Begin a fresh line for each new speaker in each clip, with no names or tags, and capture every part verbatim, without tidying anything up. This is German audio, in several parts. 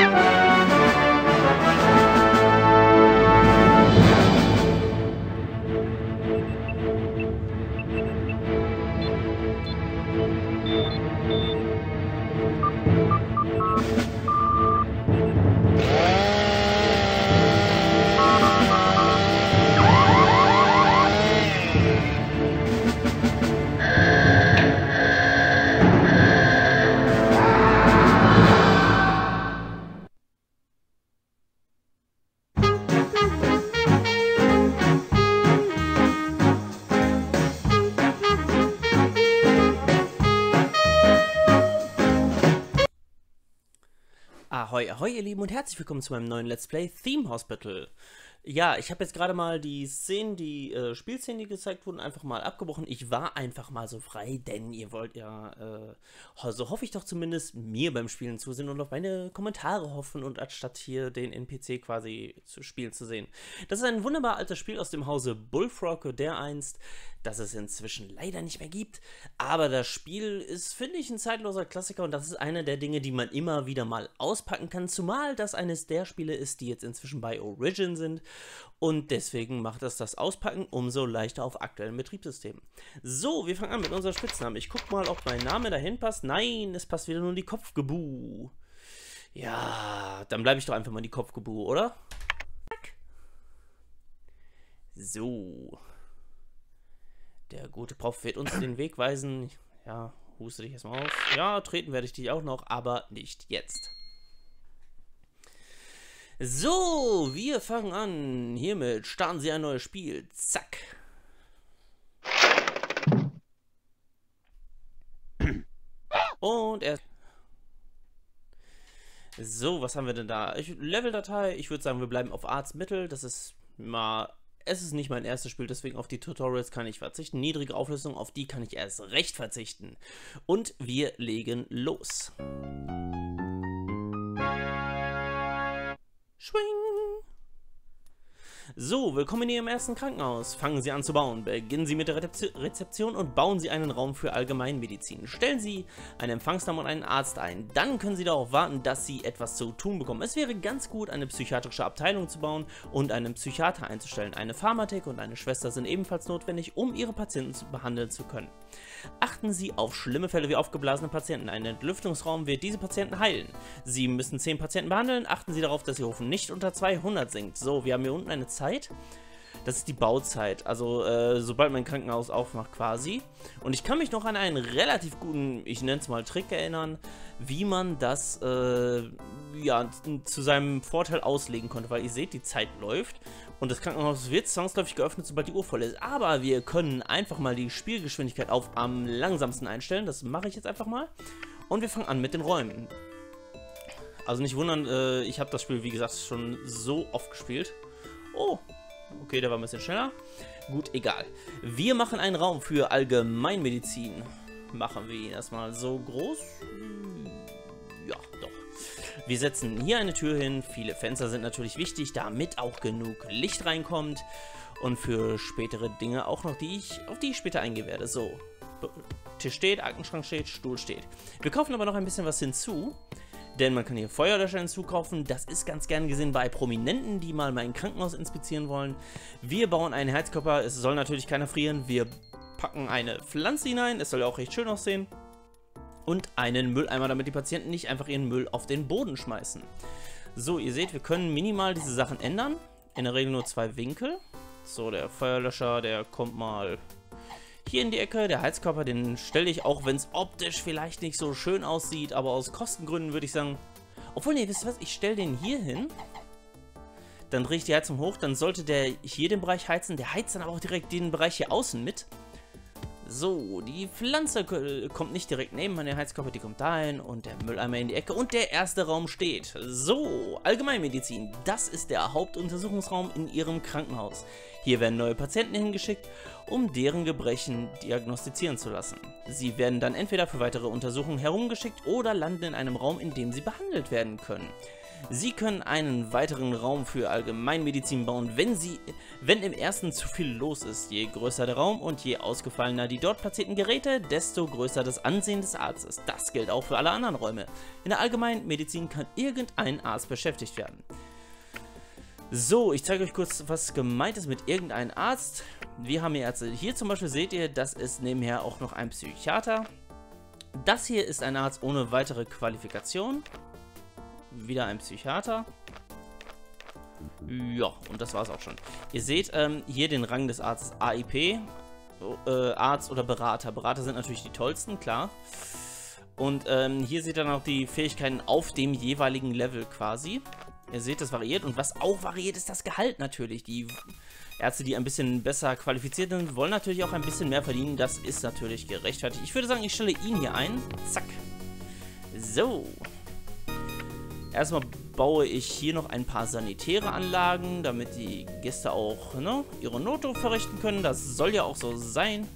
Ahoi, ahoi ihr Lieben und herzlich willkommen zu meinem neuen Let's Play Theme Hospital. Ja, ich habe jetzt gerade mal die Szenen, die äh, Spielszenen, die gezeigt wurden, einfach mal abgebrochen. Ich war einfach mal so frei, denn ihr wollt ja, äh, so hoffe ich doch zumindest, mir beim Spielen zusehen und auf meine Kommentare hoffen und anstatt hier den N P C quasi zu spielen zu sehen. Das ist ein wunderbar altes Spiel aus dem Hause Bullfrog, der einst, das es inzwischen leider nicht mehr gibt. Aber das Spiel ist, finde ich, ein zeitloser Klassiker und das ist eine der Dinge, die man immer wieder mal auspacken kann. Zumal das eines der Spiele ist, die jetzt inzwischen bei Origin sind. Und deswegen macht es das Auspacken umso leichter auf aktuellen Betriebssystemen. So, wir fangen an mit unserem Spitznamen. Ich gucke mal, ob mein Name dahin passt. Nein, es passt wieder nur die Kopfgebu. Ja, dann bleibe ich doch einfach mal die Kopfgebu, oder? So. Der gute Prof wird uns den Weg weisen. Ja, huste dich erstmal aus. Ja, treten werde ich dich auch noch, aber nicht jetzt. So, wir fangen an. Hiermit starten Sie ein neues Spiel. Zack. Und erst. So, was haben wir denn da? Ich, Leveldatei. Ich würde sagen, wir bleiben auf Arztmittel. Das ist mal. Es ist nicht mein erstes Spiel, deswegen auf die Tutorials kann ich verzichten. Niedrige Auflösung, auf die kann ich erst recht verzichten. Und wir legen los. Schwing! So, willkommen in Ihrem ersten Krankenhaus. Fangen Sie an zu bauen. Beginnen Sie mit der Rezeption und bauen Sie einen Raum für Allgemeinmedizin. Stellen Sie einen Empfangsnamen und einen Arzt ein. Dann können Sie darauf warten, dass Sie etwas zu tun bekommen. Es wäre ganz gut, eine psychiatrische Abteilung zu bauen und einen Psychiater einzustellen. Eine Pharmathek und eine Schwester sind ebenfalls notwendig, um Ihre Patienten behandeln zu können. Achten Sie auf schlimme Fälle wie aufgeblasene Patienten. Ein Entlüftungsraum wird diese Patienten heilen. Sie müssen zehn Patienten behandeln. Achten Sie darauf, dass Ihr Ofen nicht unter zweihundert sinkt. So, wir haben hier unten eine Zeit. Das ist die Bauzeit, also äh, sobald mein Krankenhaus aufmacht quasi. Und ich kann mich noch an einen relativ guten, ich nenne es mal Trick erinnern, wie man das äh, ja, zu seinem Vorteil auslegen konnte. Weil ihr seht, die Zeit läuft und das Krankenhaus wird zwangsläufig geöffnet, sobald die Uhr voll ist. Aber wir können einfach mal die Spielgeschwindigkeit auf am langsamsten einstellen. Das mache ich jetzt einfach mal. Und wir fangen an mit den Räumen. Also nicht wundern, äh, ich habe das Spiel, wie gesagt, schon so oft gespielt. Oh, okay, der war ein bisschen schneller. Gut, egal. Wir machen einen Raum für Allgemeinmedizin. Machen wir ihn erstmal so groß. Ja, doch. Wir setzen hier eine Tür hin. Viele Fenster sind natürlich wichtig, damit auch genug Licht reinkommt. Und für spätere Dinge auch noch, die ich, auf die ich später eingehen werde. So, Tisch steht, Aktenschrank steht, Stuhl steht. Wir kaufen aber noch ein bisschen was hinzu. Denn man kann hier Feuerlöscher hinzukaufen. Das ist ganz gern gesehen bei Prominenten, die mal mein Krankenhaus inspizieren wollen. Wir bauen einen Heizkörper. Es soll natürlich keiner frieren. Wir packen eine Pflanze hinein. Es soll auch recht schön aussehen. Und einen Mülleimer, damit die Patienten nicht einfach ihren Müll auf den Boden schmeißen. So, ihr seht, wir können minimal diese Sachen ändern. In der Regel nur zwei Winkel. So, der Feuerlöscher, der kommt mal hier in die Ecke. Der Heizkörper, den stelle ich, auch wenn es optisch vielleicht nicht so schön aussieht, aber aus Kostengründen würde ich sagen, obwohl, ne, wisst ihr was, ich stelle den hier hin, dann drehe ich die Heizung hoch, dann sollte der hier den Bereich heizen, der heizt dann aber auch direkt den Bereich hier außen mit. So, die Pflanze kommt nicht direkt neben an den Heizkörper, die kommt dahin und der Mülleimer in die Ecke und der erste Raum steht. So, Allgemeinmedizin, das ist der Hauptuntersuchungsraum in Ihrem Krankenhaus. Hier werden neue Patienten hingeschickt, um deren Gebrechen diagnostizieren zu lassen. Sie werden dann entweder für weitere Untersuchungen herumgeschickt oder landen in einem Raum, in dem sie behandelt werden können. Sie können einen weiteren Raum für Allgemeinmedizin bauen, wenn, sie, wenn im ersten zu viel los ist. Je größer der Raum und je ausgefallener die dort platzierten Geräte, desto größer das Ansehen des Arztes. Das gilt auch für alle anderen Räume. In der Allgemeinmedizin kann irgendein Arzt beschäftigt werden. So, ich zeige euch kurz, was gemeint ist mit irgendein Arzt. Wir haben hier Ärzte. Hier zum Beispiel seht ihr, das ist nebenher auch noch ein Psychiater. Das hier ist ein Arzt ohne weitere Qualifikation. Wieder ein Psychiater. Ja, und das war's auch schon. Ihr seht ähm, hier den Rang des Arztes A I P. Äh, Arzt oder Berater. Berater sind natürlich die tollsten, klar. Und ähm, hier seht ihr dann auch die Fähigkeiten auf dem jeweiligen Level quasi. Ihr seht, das variiert. Und was auch variiert, ist das Gehalt natürlich. Die Ärzte, die ein bisschen besser qualifiziert sind, wollen natürlich auch ein bisschen mehr verdienen. Das ist natürlich gerechtfertigt. Ich würde sagen, ich stelle ihn hier ein. Zack. So. Erstmal baue ich hier noch ein paar sanitäre Anlagen, damit die Gäste auch ne, ihre Notdurft verrichten können. Das soll ja auch so sein.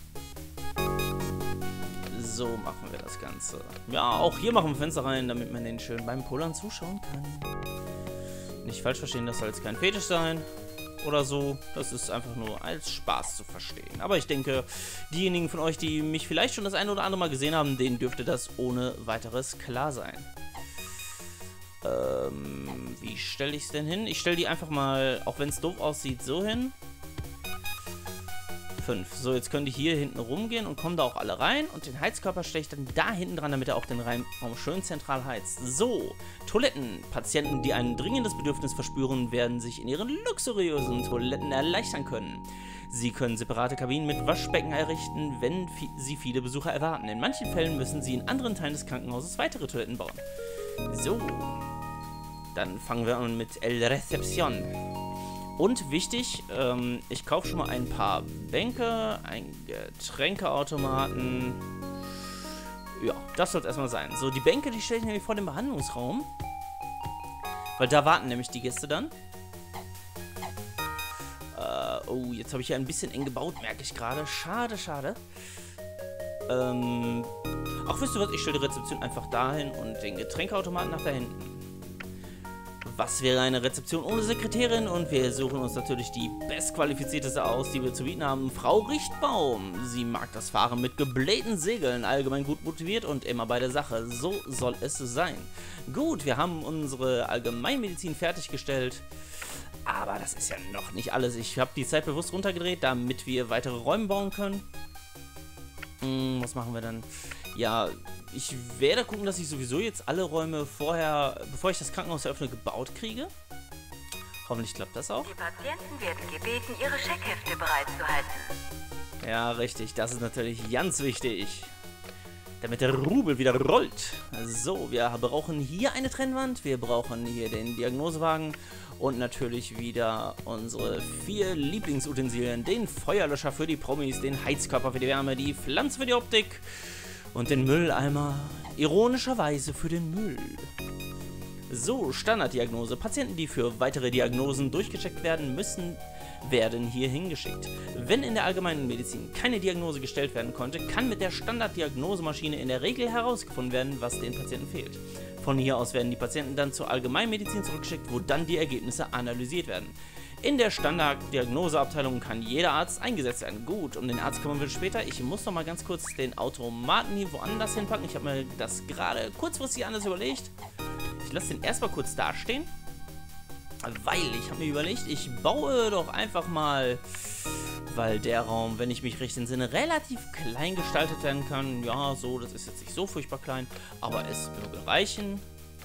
So machen wir das Ganze. Ja, auch hier machen wir Fenster rein, damit man den schön beim Pullern zuschauen kann. Nicht falsch verstehen, das soll jetzt kein Fetisch sein oder so. Das ist einfach nur als Spaß zu verstehen. Aber ich denke, diejenigen von euch, die mich vielleicht schon das eine oder andere Mal gesehen haben, denen dürfte das ohne weiteres klar sein. Ähm, wie stelle ich es denn hin? Ich stelle die einfach mal, auch wenn es doof aussieht, so hin. fünf. So, jetzt können die hier hinten rumgehen und kommen da auch alle rein. Und den Heizkörper stelle ich dann da hinten dran, damit er auch den Raum schön zentral heizt. So, Toiletten. Patienten, die ein dringendes Bedürfnis verspüren, werden sich in ihren luxuriösen Toiletten erleichtern können. Sie können separate Kabinen mit Waschbecken errichten, wenn sie viele Besucher erwarten. In manchen Fällen müssen sie in anderen Teilen des Krankenhauses weitere Toiletten bauen. So, dann fangen wir an mit El Recepción. Und wichtig, ähm, ich kaufe schon mal ein paar Bänke, ein Getränkeautomaten. Ja, das soll es erstmal sein. So, die Bänke, die stelle ich nämlich vor dem Behandlungsraum. Weil da warten nämlich die Gäste dann. Äh, oh, jetzt habe ich hier ein bisschen eng gebaut, merke ich gerade. Schade, schade. Ähm, ach, wisst ihr was? Ich stelle die Rezeption einfach dahin und den Getränkeautomaten nach da hinten. Was wäre eine Rezeption ohne Sekretärin? Und wir suchen uns natürlich die bestqualifizierteste aus, die wir zu bieten haben. Frau Richtbaum. Sie mag das Fahren mit geblähten Segeln, allgemein gut motiviert und immer bei der Sache. So soll es sein. Gut, wir haben unsere Allgemeinmedizin fertiggestellt. Aber das ist ja noch nicht alles. Ich habe die Zeit bewusst runtergedreht, damit wir weitere Räume bauen können. Hm, was machen wir dann? Ja, ich werde gucken, dass ich sowieso jetzt alle Räume vorher, bevor ich das Krankenhaus eröffne, gebaut kriege. Hoffentlich klappt das auch.
Die Patienten werden gebeten, ihre Checkhefte bereitzuhalten.
Ja, richtig. Das ist natürlich ganz wichtig. Damit der Rubel wieder rollt. So, wir brauchen hier eine Trennwand. Wir brauchen hier den Diagnosewagen. Und natürlich wieder unsere vier Lieblingsutensilien. Den Feuerlöscher für die Promis, den Heizkörper für die Wärme, die Pflanze für die Optik. Und den Mülleimer, ironischerweise für den Müll. So, Standarddiagnose. Patienten, die für weitere Diagnosen durchgecheckt werden müssen, werden hier hingeschickt. Wenn in der allgemeinen Medizin keine Diagnose gestellt werden konnte, kann mit der Standarddiagnosemaschine in der Regel herausgefunden werden, was den Patienten fehlt. Von hier aus werden die Patienten dann zur Allgemeinmedizin zurückgeschickt, wo dann die Ergebnisse analysiert werden. In der Standarddiagnoseabteilung kann jeder Arzt eingesetzt werden. Gut, um den Arzt kümmern wir später. Ich muss noch mal ganz kurz den Automaten hier woanders hinpacken. Ich habe mir das gerade kurzfristig anders überlegt. Ich lasse den erstmal kurz dastehen. Weil ich habe mir überlegt, ich baue doch einfach mal, weil der Raum, wenn ich mich recht entsinne, relativ klein gestaltet werden kann. Ja, so, das ist jetzt nicht so furchtbar klein, aber es würde reichen.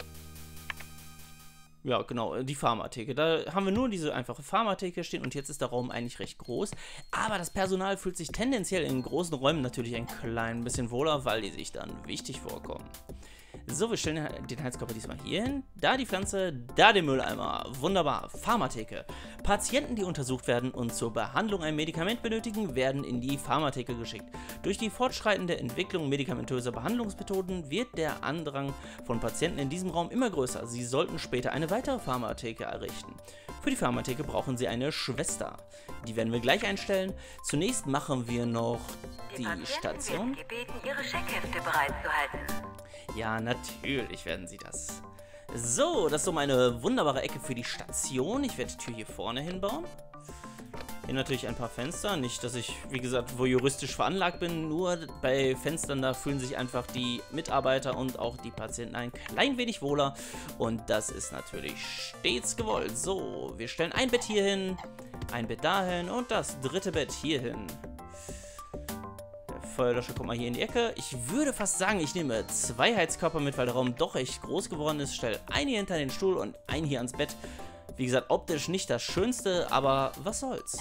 Ja, genau, die Pharmatheke. Da haben wir nur diese einfache Pharmatheke stehen und jetzt ist der Raum eigentlich recht groß. Aber das Personal fühlt sich tendenziell in großen Räumen natürlich ein klein bisschen wohler, weil die sich dann wichtig vorkommen. So, wir stellen den Heizkörper diesmal hier hin. Da die Pflanze, da den Mülleimer. Wunderbar. Pharmatheke. Patienten, die untersucht werden und zur Behandlung ein Medikament benötigen, werden in die Pharmatheke geschickt. Durch die fortschreitende Entwicklung medikamentöser Behandlungsmethoden wird der Andrang von Patienten in diesem Raum immer größer. Sie sollten später eine weitere Pharmatheke errichten. Für die Pharmatheke brauchen Sie eine Schwester. Die werden wir gleich einstellen. Zunächst machen wir noch die, die Station.
Werden gebeten, ihre Checkhefte bereitzuhalten.
Ja, natürlich werden sie das. So, das ist so meine wunderbare Ecke für die Station. Ich werde die Tür hier vorne hinbauen. Hier natürlich ein paar Fenster. Nicht, dass ich, wie gesagt, voyeuristisch veranlagt bin. Nur bei Fenstern, da fühlen sich einfach die Mitarbeiter und auch die Patienten ein klein wenig wohler. Und das ist natürlich stets gewollt. So, wir stellen ein Bett hier hin, ein Bett dahin und das dritte Bett hier hin. Der Feuerlöscher kommt mal hier in die Ecke. Ich würde fast sagen, ich nehme zwei Heizkörper mit, weil der Raum doch echt groß geworden ist. Stelle einen hier hinter den Stuhl und einen hier ans Bett. Wie gesagt, optisch nicht das Schönste, aber was soll's.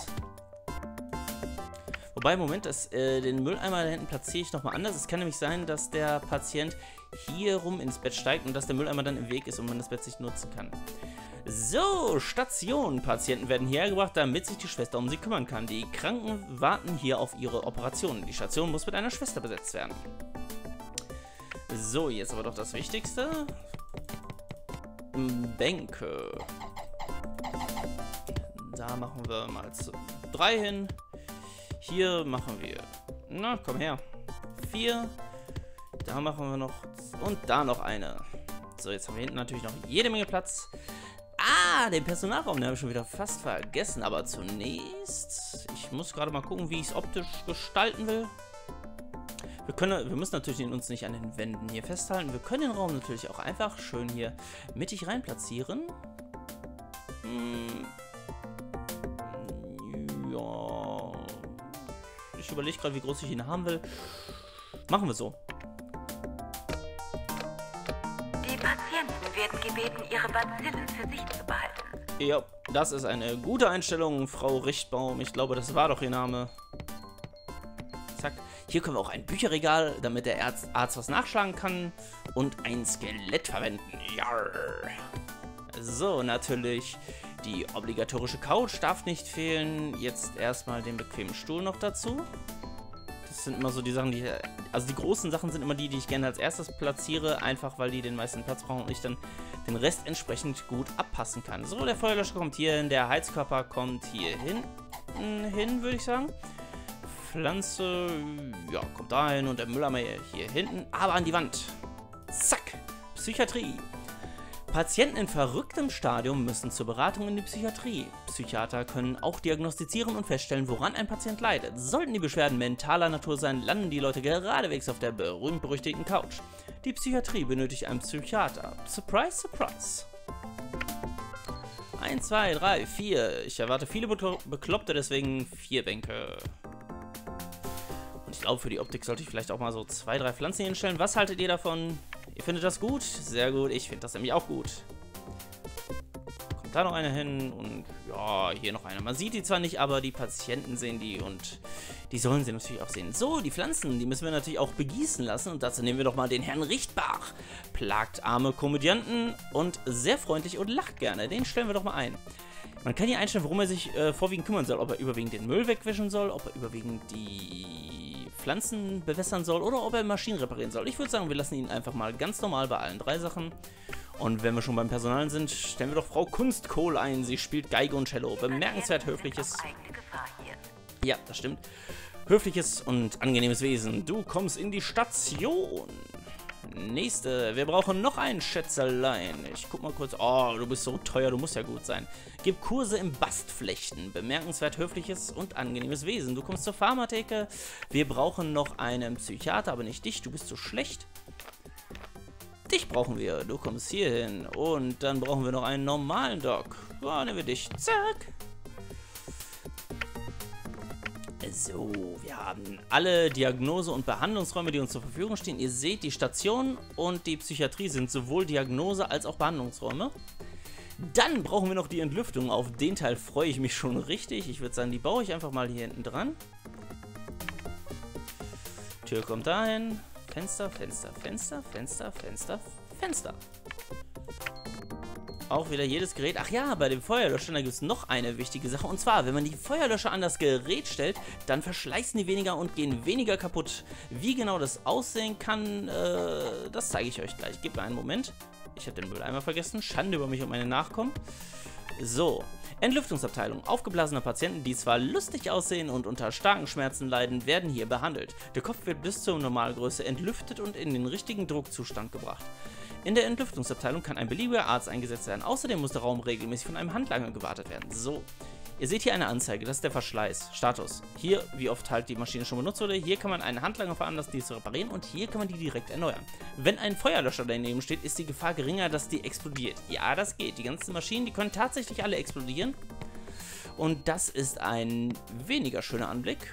Wobei, Moment, das, äh, den Mülleimer da hinten platziere ich nochmal anders. Es kann nämlich sein, dass der Patient hier rum ins Bett steigt und dass der Mülleimer dann im Weg ist und man das Bett nicht nutzen kann. So, Station. Patienten werden hierher gebracht, damit sich die Schwester um sie kümmern kann. Die Kranken warten hier auf ihre Operationen. Die Station muss mit einer Schwester besetzt werden. So, jetzt aber doch das Wichtigste. Bänke. Da machen wir mal zu drei hin. Hier machen wir, na komm her, vier. Da machen wir noch und da noch eine. So, jetzt haben wir hinten natürlich noch jede Menge Platz. Ah, den Personalraum, den habe ich schon wieder fast vergessen. Aber zunächst, ich muss gerade mal gucken, wie ich es optisch gestalten will. Wir, können, wir müssen natürlich uns nicht an den Wänden hier festhalten. Wir können den Raum natürlich auch einfach schön hier mittig rein platzieren. Hm. Ja. Ich überlege gerade, wie groß ich ihn haben will. Machen wir so.
Die Patienten werden gebeten, ihre Bazillen für sich zu behalten.
Ja, das ist eine gute Einstellung, Frau Richtbaum. Ich glaube, das war doch ihr Name. Zack. Hier können wir auch ein Bücherregal, damit der Arzt, Arzt was nachschlagen kann. Und ein Skelett verwenden. Jarr. So, natürlich die obligatorische Couch darf nicht fehlen. Jetzt erstmal den bequemen Stuhl noch dazu. Das sind immer so die Sachen, die... Also die großen Sachen sind immer die, die ich gerne als erstes platziere. Einfach, weil die den meisten Platz brauchen und ich dann den Rest entsprechend gut abpassen kann. So, der Feuerlöscher kommt hier hin. Der Heizkörper kommt hier hinten hin, würde ich sagen. Pflanze, ja, kommt dahin und der Mülleimer hier hinten, aber an die Wand. Zack, Psychiatrie. Patienten in verrücktem Stadium müssen zur Beratung in die Psychiatrie. Psychiater können auch diagnostizieren und feststellen, woran ein Patient leidet. Sollten die Beschwerden mentaler Natur sein, landen die Leute geradewegs auf der berühmt-berüchtigten Couch. Die Psychiatrie benötigt einen Psychiater. Surprise, surprise. eins, zwei, drei, vier. Ich erwarte viele Bekloppte, deswegen vier Bänke. Und ich glaube, für die Optik sollte ich vielleicht auch mal so zwei, drei Pflanzen hinstellen. Was haltet ihr davon? Ihr findet das gut? Sehr gut. Ich finde das nämlich auch gut. Kommt da noch eine hin und ja, hier noch eine. Man sieht die zwar nicht, aber die Patienten sehen die und die sollen sie natürlich auch sehen. So, die Pflanzen, die müssen wir natürlich auch begießen lassen und dazu nehmen wir doch mal den Herrn Richtbach. Plagt arme Komödianten und sehr freundlich und lacht gerne. Den stellen wir doch mal ein. Man kann hier einstellen, worum er sich äh, vorwiegend kümmern soll. Ob er überwiegend den Müll wegwischen soll, ob er überwiegend die Pflanzen bewässern soll oder ob er Maschinen reparieren soll. Ich würde sagen, wir lassen ihn einfach mal ganz normal bei allen drei Sachen. Und wenn wir schon beim Personal sind, stellen wir doch Frau Kunstkohl ein. Sie spielt Geige und Cello. Bemerkenswert höfliches... Ja, das stimmt. Höfliches und angenehmes Wesen. Du kommst in die Station. Nächste. Wir brauchen noch ein Schätzelein. Ich guck mal kurz. Oh, du bist so teuer, du musst ja gut sein. Gib Kurse im Bastflechten. Bemerkenswert höfliches und angenehmes Wesen. Du kommst zur Pharmatheke. Wir brauchen noch einen Psychiater, aber nicht dich. Du bist so schlecht. Dich brauchen wir. Du kommst hier hin. Und dann brauchen wir noch einen normalen Doc. Ja, nehmen wir dich. Zack. So, wir haben alle Diagnose- und Behandlungsräume, die uns zur Verfügung stehen. Ihr seht, die Station und die Psychiatrie sind sowohl Diagnose- als auch Behandlungsräume. Dann brauchen wir noch die Entlüftung. Auf den Teil freue ich mich schon richtig. Ich würde sagen, die baue ich einfach mal hier hinten dran. Tür kommt dahin. Fenster, Fenster, Fenster, Fenster, Fenster, Fenster. Auch wieder jedes Gerät. Ach ja, bei dem Feuerlöscher, da gibt es noch eine wichtige Sache. Und zwar, wenn man die Feuerlöscher an das Gerät stellt, dann verschleißen die weniger und gehen weniger kaputt. Wie genau das aussehen kann, äh, das zeige ich euch gleich. Gebt mir einen Moment. Ich habe den Mülleimer vergessen. Schande über mich und meine Nachkommen. So, Entlüftungsabteilung. Aufgeblasene Patienten, die zwar lustig aussehen und unter starken Schmerzen leiden, werden hier behandelt. Der Kopf wird bis zur Normalgröße entlüftet und in den richtigen Druckzustand gebracht. In der Entlüftungsabteilung kann ein beliebiger Arzt eingesetzt werden. Außerdem muss der Raum regelmäßig von einem Handlanger gewartet werden. So. Ihr seht hier eine Anzeige, das ist der Verschleiß. Status. Hier, wie oft halt die Maschine schon benutzt wurde. Hier kann man einen Handlanger veranlassen, die zu reparieren. Und hier kann man die direkt erneuern. Wenn ein Feuerlöscher daneben steht, ist die Gefahr geringer, dass die explodiert. Ja, das geht. Die ganzen Maschinen, die können tatsächlich alle explodieren. Und das ist ein weniger schöner Anblick.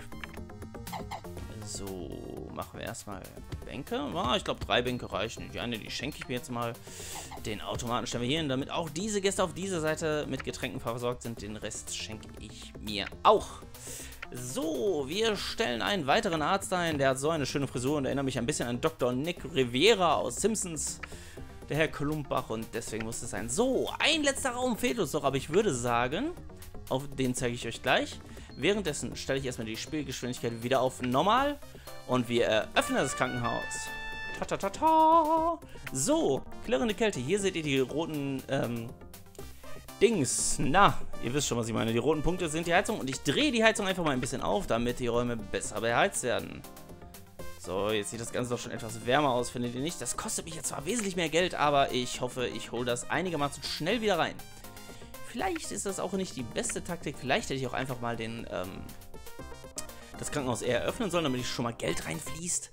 So, machen wir erstmal Bänke. Oh, ich glaube, drei Bänke reichen. Die eine, die schenke ich mir jetzt mal. Den Automaten stellen wir hier hin, damit auch diese Gäste auf dieser Seite mit Getränken versorgt sind. Den Rest schenke ich mir auch. So, wir stellen einen weiteren Arzt ein. Der hat so eine schöne Frisur und erinnert mich ein bisschen an Doktor Nick Riviera aus Simpsons. Der Herr Klumpbach, und deswegen muss es sein. So, ein letzter Raum fehlt uns noch, aber ich würde sagen, auf den zeige ich euch gleich. Währenddessen stelle ich erstmal die Spielgeschwindigkeit wieder auf normal und wir eröffnen das Krankenhaus. Ta ta ta ta. So, klirrende Kälte. Hier seht ihr die roten ähm, Dings. Na, ihr wisst schon, was ich meine. Die roten Punkte sind die Heizung und ich drehe die Heizung einfach mal ein bisschen auf, damit die Räume besser beheizt werden. So, jetzt sieht das Ganze doch schon etwas wärmer aus, findet ihr nicht? Das kostet mich jetzt zwar wesentlich mehr Geld, aber ich hoffe, ich hole das einigermaßen schnell wieder rein. Vielleicht ist das auch nicht die beste Taktik. Vielleicht hätte ich auch einfach mal den, ähm, das Krankenhaus eher öffnen sollen, damit schon mal Geld reinfließt.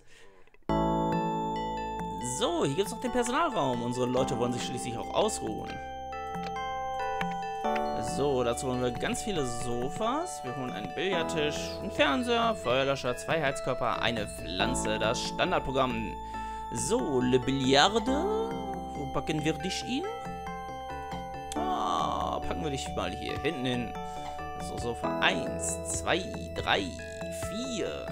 So, hier gibt es noch den Personalraum. Unsere Leute wollen sich schließlich auch ausruhen. So, dazu holen wir ganz viele Sofas. Wir holen einen Billardtisch, einen Fernseher, Feuerlöscher, zwei Heizkörper, eine Pflanze, das Standardprogramm. So, Le Billarde. Wo packen wir dich hin? Ah, packen wir dich mal hier hinten hin. So, Sofa eins, zwei, drei, vier.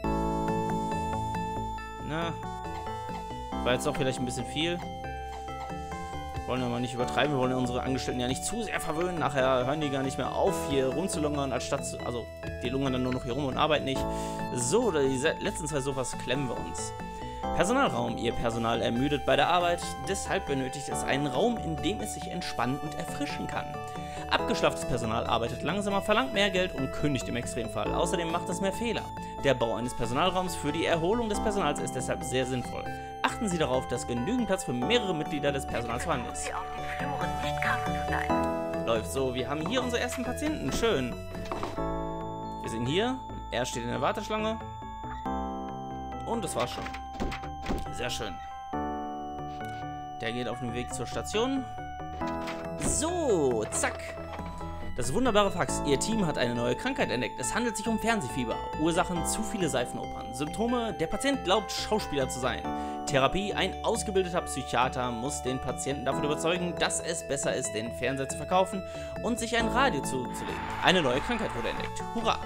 Na, war jetzt auch vielleicht ein bisschen viel. Wollen wir mal nicht übertreiben, wir wollen unsere Angestellten ja nicht zu sehr verwöhnen. Nachher hören die gar nicht mehr auf, hier rumzulungern, anstatt zu, also die lungern dann nur noch hier rum und arbeiten nicht. So, die letzten zwei Sofas klemmen wir uns. Personalraum. Ihr Personal ermüdet bei der Arbeit, deshalb benötigt es einen Raum, in dem es sich entspannen und erfrischen kann. Abgeschlafftes Personal arbeitet langsamer, verlangt mehr Geld und kündigt im Extremfall. Außerdem macht es mehr Fehler. Der Bau eines Personalraums für die Erholung des Personals ist deshalb sehr sinnvoll. Achten Sie darauf, dass genügend Platz für mehrere Mitglieder des Personals vorhanden ist. Läuft so, wir haben hier unsere ersten Patienten. Schön. Wir sind hier. Er steht in der Warteschlange. Und das war's schon. Sehr schön. Der geht auf dem Weg zur Station. So, zack. Das wunderbare Fax. Ihr Team hat eine neue Krankheit entdeckt. Es handelt sich um Fernsehfieber. Ursachen: zu viele Seifenopern. Symptome: der Patient glaubt, Schauspieler zu sein. Therapie: ein ausgebildeter Psychiater muss den Patienten davon überzeugen, dass es besser ist, den Fernseher zu verkaufen und sich ein Radio zuzulegen. Eine neue Krankheit wurde entdeckt. Hurra!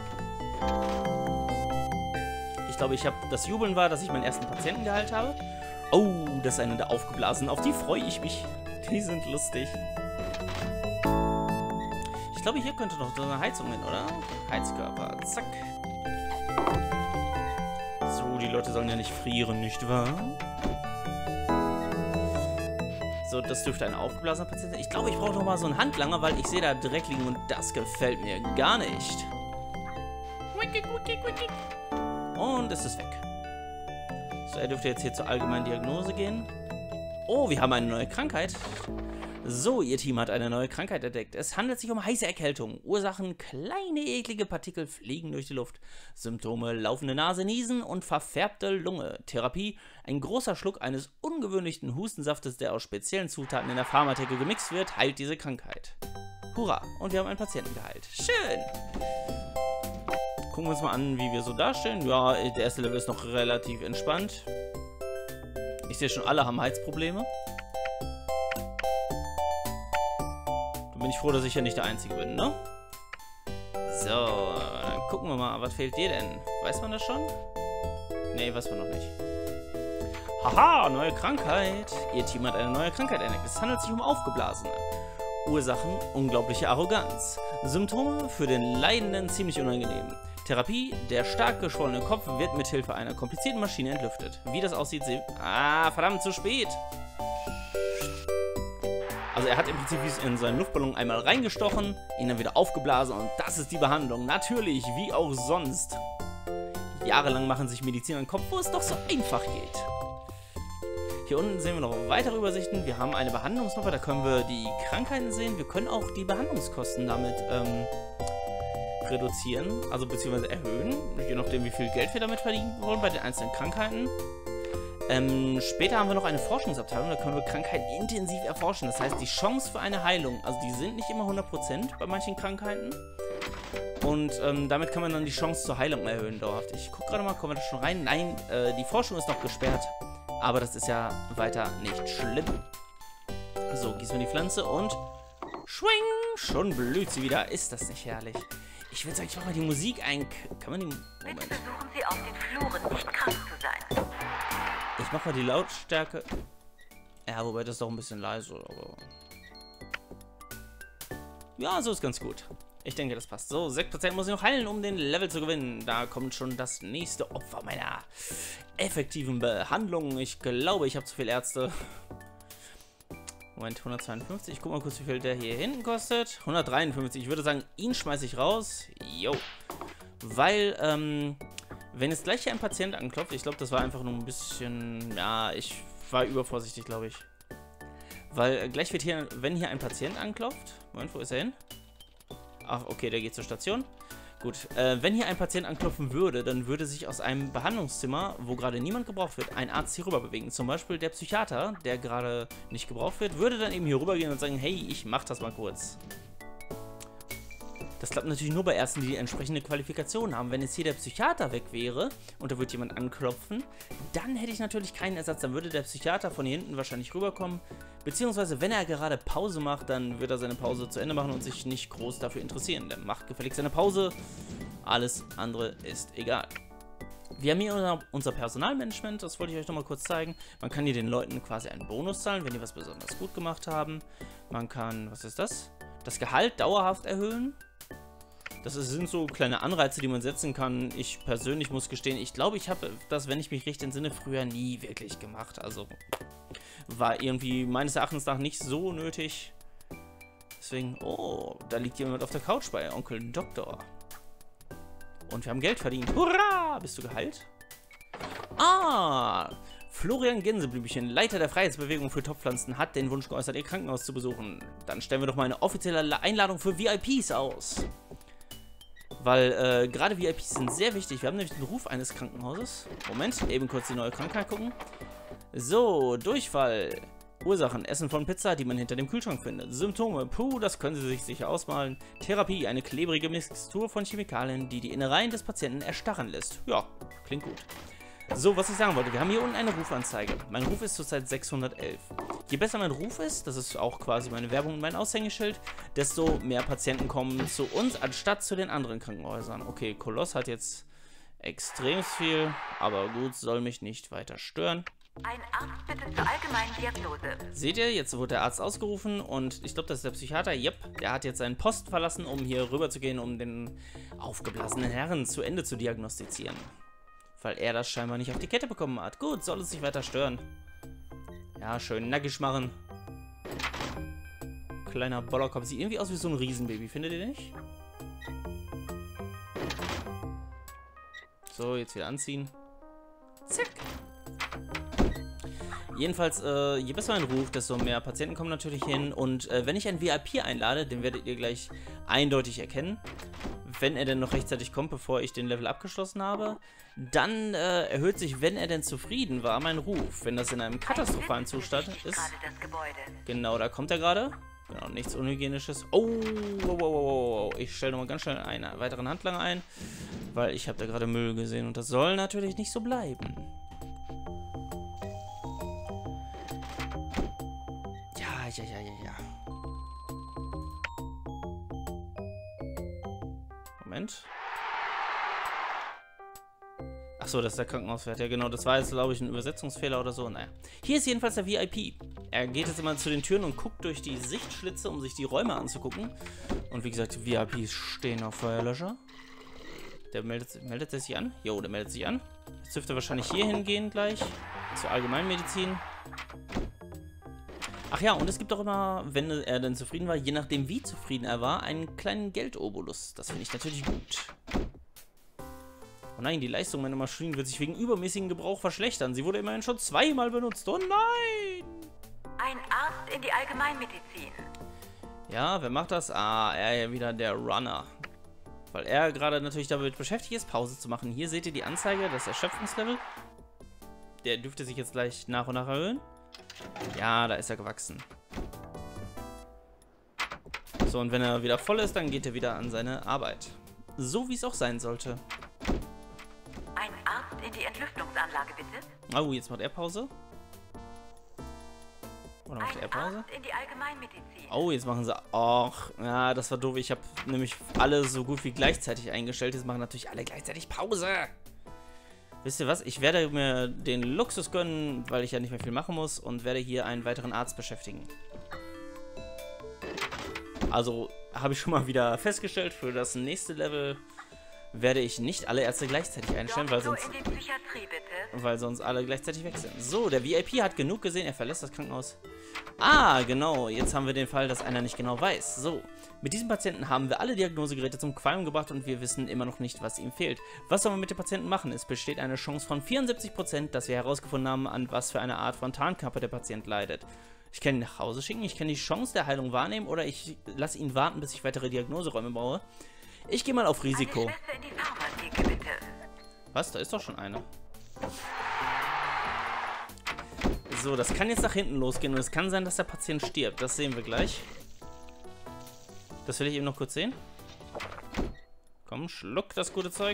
Ich glaube, ich habe das Jubeln war, dass ich meinen ersten Patienten geheilt habe. Oh, das ist eine der aufgeblasen. Auf die freue ich mich. Die sind lustig. Ich glaube, hier könnte noch so eine Heizung hin, oder? Heizkörper. Zack. So, die Leute sollen ja nicht frieren, nicht wahr? So, das dürfte ein aufgeblasener Patient sein. Ich glaube, ich brauche noch mal so einen Handlanger, weil ich sehe da Dreck liegen und das gefällt mir gar nicht. Und es ist weg. So, er dürfte jetzt hier zur allgemeinen Diagnose gehen. Oh, wir haben eine neue Krankheit. So, ihr Team hat eine neue Krankheit entdeckt. Es handelt sich um heiße Erkältung. Ursachen: kleine, eklige Partikel fliegen durch die Luft. Symptome: laufende Nase, Niesen und verfärbte Lunge. Therapie: ein großer Schluck eines ungewöhnlichen Hustensaftes, der aus speziellen Zutaten in der Pharmatheke gemixt wird, heilt diese Krankheit. Hurra! Und wir haben einen Patienten geheilt. Schön! Gucken wir uns mal an, wie wir so dastehen. Ja, der erste Level ist noch relativ entspannt. Ich sehe schon, alle haben Heizprobleme. Bin ich froh, dass ich ja nicht der Einzige bin, ne? So, dann gucken wir mal. Was fehlt dir denn? Weiß man das schon? Nee, weiß man noch nicht. Haha, neue Krankheit. Ihr Team hat eine neue Krankheit entdeckt. Es handelt sich um Aufgeblasene. Ursachen: unglaubliche Arroganz. Symptome: für den Leidenden ziemlich unangenehm. Therapie: der stark geschwollene Kopf wird mithilfe einer komplizierten Maschine entlüftet. Wie das aussieht, sie... Ah, verdammt, zu spät. Also er hat im Prinzip in seinen Luftballon einmal reingestochen, ihn dann wieder aufgeblasen und das ist die Behandlung. Natürlich, wie auch sonst. Jahrelang machen sich Mediziner einen Kopf, wo es doch so einfach geht. Hier unten sehen wir noch weitere Übersichten. Wir haben eine Behandlungsmappe, da können wir die Krankheiten sehen. Wir können auch die Behandlungskosten damit ähm, reduzieren, also beziehungsweise erhöhen, je nachdem wie viel Geld wir damit verdienen wollen bei den einzelnen Krankheiten. Ähm, später haben wir noch eine Forschungsabteilung, da können wir Krankheiten intensiv erforschen. Das heißt, die Chance für eine Heilung, also die sind nicht immer hundert Prozent bei manchen Krankheiten. Und ähm, damit kann man dann die Chance zur Heilung erhöhen, dauerhaft. Ich gucke gerade mal, kommen wir da schon rein? Nein, äh, die Forschung ist noch gesperrt. Aber das ist ja weiter nicht schlimm. So, gießen wir die Pflanze und schwing! Schon blüht sie wieder. Ist das nicht herrlich? Ich will sagen, ich mache mal die Musik ein... Kann man die... Moment.
Bitte versuchen Sie auf den Fluren nicht krank zu sein.
Ich mache mal die Lautstärke... Ja, wobei das ist doch ein bisschen leise, aber... Ja, so ist ganz gut. Ich denke, das passt. So, sechs Prozent muss ich noch heilen, um den Level zu gewinnen. Da kommt schon das nächste Opfer meiner effektiven Behandlung. Ich glaube, ich habe zu viele Ärzte. Moment, hundertzweiundfünfzig. Ich guck mal kurz, wie viel der hier hinten kostet. hundertdreiundfünfzig. Ich würde sagen, ihn schmeiße ich raus. Jo. Weil, ähm, wenn jetzt gleich hier ein Patient anklopft, ich glaube, das war einfach nur ein bisschen, ja, ich war übervorsichtig, glaube ich. Weil äh, gleich wird hier, wenn hier ein Patient anklopft, Moment, wo ist er hin? Ach, okay, der geht zur Station. Gut, äh, wenn hier ein Patient anklopfen würde, dann würde sich aus einem Behandlungszimmer, wo gerade niemand gebraucht wird, ein Arzt hier rüber bewegen. Zum Beispiel der Psychiater, der gerade nicht gebraucht wird, würde dann eben hier rüber gehen und sagen, hey, ich mach das mal kurz. Das klappt natürlich nur bei Ärzten, die die entsprechende Qualifikation haben. Wenn jetzt hier der Psychiater weg wäre und da würde jemand anklopfen, dann hätte ich natürlich keinen Ersatz. Dann würde der Psychiater von hier hinten wahrscheinlich rüberkommen. Beziehungsweise, wenn er gerade Pause macht, dann wird er seine Pause zu Ende machen und sich nicht groß dafür interessieren. Der macht gefälligst seine Pause. Alles andere ist egal. Wir haben hier unser, unser Personalmanagement, das wollte ich euch nochmal kurz zeigen. Man kann hier den Leuten quasi einen Bonus zahlen, wenn die was besonders gut gemacht haben. Man kann, was ist das? Das Gehalt dauerhaft erhöhen. Das sind so kleine Anreize, die man setzen kann. Ich persönlich muss gestehen, ich glaube, ich habe das, wenn ich mich richtig entsinne, früher nie wirklich gemacht. Also war irgendwie meines Erachtens nach nicht so nötig. Deswegen, oh, da liegt jemand auf der Couch bei Onkel Doktor. Und wir haben Geld verdient. Hurra! Bist du geheilt? Ah! Florian Gänseblümchen, Leiter der Freiheitsbewegung für Topfpflanzen, hat den Wunsch geäußert, ihr Krankenhaus zu besuchen. Dann stellen wir doch mal eine offizielle Einladung für V I Ps aus. Weil äh, gerade V I Ps sind sehr wichtig. Wir haben nämlich den Ruf eines Krankenhauses. Moment, eben kurz die neue Krankheit gucken. So, Durchfall. Ursachen, Essen von Pizza, die man hinter dem Kühlschrank findet. Symptome, puh, das können Sie sich sicher ausmalen. Therapie, eine klebrige Mixtur von Chemikalien, die die Innereien des Patienten erstarren lässt. Ja, klingt gut. So, was ich sagen wollte, wir haben hier unten eine Rufanzeige. Mein Ruf ist zurzeit sechshundertelf. Je besser mein Ruf ist, das ist auch quasi meine Werbung und mein Aushängeschild, desto mehr Patienten kommen zu uns, anstatt zu den anderen Krankenhäusern. Okay, Koloss hat jetzt extrem viel, aber gut, soll mich nicht weiter stören.
Ein Arzt bitte zur allgemeinen Diagnose.
Seht ihr, jetzt wurde der Arzt ausgerufen und ich glaube, das ist der Psychiater. Yep, der hat jetzt seinen Post verlassen, um hier rüber zu gehen, um den aufgeblasenen Herrn zu Ende zu diagnostizieren. Weil er das scheinbar nicht auf die Kette bekommen hat. Gut, soll es nicht weiter stören. Ja, schön nackig machen. Kleiner Bollerkopf. Sieht irgendwie aus wie so ein Riesenbaby, findet ihr nicht? So, jetzt wieder anziehen. Zack. Jedenfalls, äh, je besser mein Ruf, desto mehr Patienten kommen natürlich hin. Und äh, wenn ich einen V I P einlade, den werdet ihr gleich eindeutig erkennen. Wenn er denn noch rechtzeitig kommt, bevor ich den Level abgeschlossen habe, dann äh, erhöht sich, wenn er denn zufrieden war, mein Ruf. Wenn das in einem katastrophalen Zustand ist. Genau, da kommt er gerade. Genau, nichts Unhygienisches. Oh, wow, wow, wow, wow. Ich stelle nochmal ganz schnell einen weiteren Handlanger ein, weil ich habe da gerade Müll gesehen und das soll natürlich nicht so bleiben. Ja, ja, ja, ja, ja. Moment. Achso, das ist der Krankenhauswert. Ja, genau. Das war jetzt, glaube ich, ein Übersetzungsfehler oder so. Naja. Hier ist jedenfalls der V I P. Er geht jetzt immer zu den Türen und guckt durch die Sichtschlitze, um sich die Räume anzugucken. Und wie gesagt, V I Ps stehen auf Feuerlöscher. Der meldet, meldet er sich an? Jo, der meldet sich an. Jetzt dürfte er wahrscheinlich hier hingehen gleich. Zur Allgemeinmedizin. Ach ja, und es gibt auch immer, wenn er denn zufrieden war, je nachdem wie zufrieden er war, einen kleinen Geldobolus. Das finde ich natürlich gut. Oh nein, die Leistung meiner Maschinen wird sich wegen übermäßigen Gebrauch verschlechtern. Sie wurde immerhin schon zweimal benutzt. Oh nein!
Ein Arzt in die Allgemeinmedizin.
Ja, wer macht das? Ah, er ja wieder der Runner. Weil er gerade natürlich damit beschäftigt ist, Pause zu machen. Hier seht ihr die Anzeige, das Erschöpfungslevel. Der dürfte sich jetzt gleich nach und nach erhöhen. Ja, da ist er gewachsen. So, und wenn er wieder voll ist, dann geht er wieder an seine Arbeit. So, wie es auch sein sollte.
Ein Arzt in die Entlüftungsanlage, bitte.
Oh, jetzt macht er Pause. Oder macht
Ein
er Pause?
Arzt in die Allgemeinmedizin.
Oh, jetzt machen sie... Och, ja, das war doof. Ich habe nämlich alle so gut wie gleichzeitig eingestellt. Jetzt machen natürlich alle gleichzeitig Pause. Wisst ihr was? Ich werde mir den Luxus gönnen, weil ich ja nicht mehr viel machen muss. Und werde hier einen weiteren Arzt beschäftigen. Also, habe ich schon mal wieder festgestellt, für das nächste Level werde ich nicht alle Ärzte gleichzeitig einstellen, weil sonst,
in die Psychiatrie, bitte.
weil sonst alle gleichzeitig weg sind. So, der V I P hat genug gesehen, er verlässt das Krankenhaus. Ah, genau, jetzt haben wir den Fall, dass einer nicht genau weiß. So, mit diesem Patienten haben wir alle Diagnosegeräte zum Qualm gebracht und wir wissen immer noch nicht, was ihm fehlt. Was sollen wir mit dem Patienten machen? Es besteht eine Chance von vierundsiebzig Prozent, dass wir herausgefunden haben, an was für eine Art von Tarnkappe der Patient leidet. Ich kann ihn nach Hause schicken, ich kann die Chance der Heilung wahrnehmen oder ich lasse ihn warten, bis ich weitere Diagnoseräume baue. Ich gehe mal auf Risiko.
Eine Schwester in die Pharmatheke, bitte.
Was? Da ist doch schon eine. So, das kann jetzt nach hinten losgehen und es kann sein, dass der Patient stirbt. Das sehen wir gleich. Das will ich eben noch kurz sehen. Komm, schluck das gute Zeug.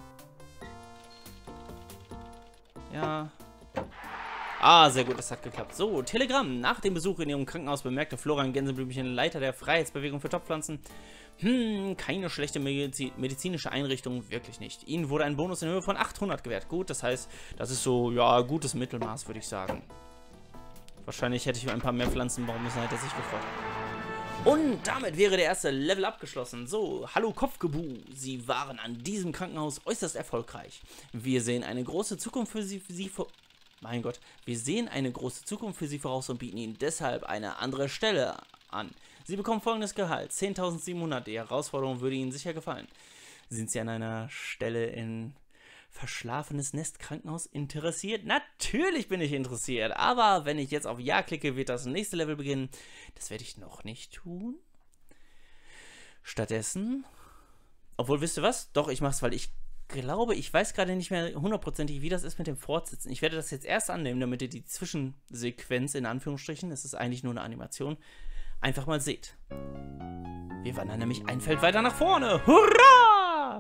Ja. Ah, sehr gut, das hat geklappt. So, Telegramm. Nach dem Besuch in ihrem Krankenhaus bemerkte Florian Gänseblümchen, Leiter der Freiheitsbewegung für Topfpflanzen, hm, keine schlechte Medizi medizinische Einrichtung, wirklich nicht. Ihnen wurde ein Bonus in Höhe von achthundert gewährt. Gut, das heißt, das ist so, ja, gutes Mittelmaß, würde ich sagen. Wahrscheinlich hätte ich ein paar mehr Pflanzen bauen müssen, hätte er sich gefreut. Und damit wäre der erste Level abgeschlossen. So, hallo Kopfgebu. Sie waren an diesem Krankenhaus äußerst erfolgreich. Wir sehen eine große Zukunft für Sie, für Sie vor... Mein Gott, wir sehen eine große Zukunft für Sie voraus und bieten Ihnen deshalb eine andere Stelle an. Sie bekommen folgendes Gehalt, zehntausendsiebenhundert. Die Herausforderung würde Ihnen sicher gefallen. Sind Sie an einer Stelle in verschlafenes Nest Krankenhaus interessiert? Natürlich bin ich interessiert, aber wenn ich jetzt auf Ja klicke, wird das nächste Level beginnen. Das werde ich noch nicht tun. Stattdessen, obwohl, wisst ihr was? Doch, ich mache es, weil ich glaube, ich weiß gerade nicht mehr hundertprozentig, wie das ist mit dem Fortsetzen. Ich werde das jetzt erst annehmen, damit ihr die Zwischensequenz, in Anführungsstrichen, es ist eigentlich nur eine Animation, einfach mal seht. Wir wandern nämlich ein Feld weiter nach vorne. Hurra!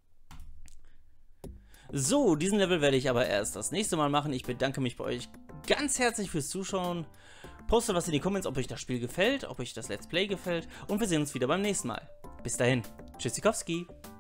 So, diesen Level werde ich aber erst das nächste Mal machen. Ich bedanke mich bei euch ganz herzlich fürs Zuschauen. Postet was in die Comments, ob euch das Spiel gefällt, ob euch das Let's Play gefällt. Und wir sehen uns wieder beim nächsten Mal. Bis dahin. Tschüssikowski.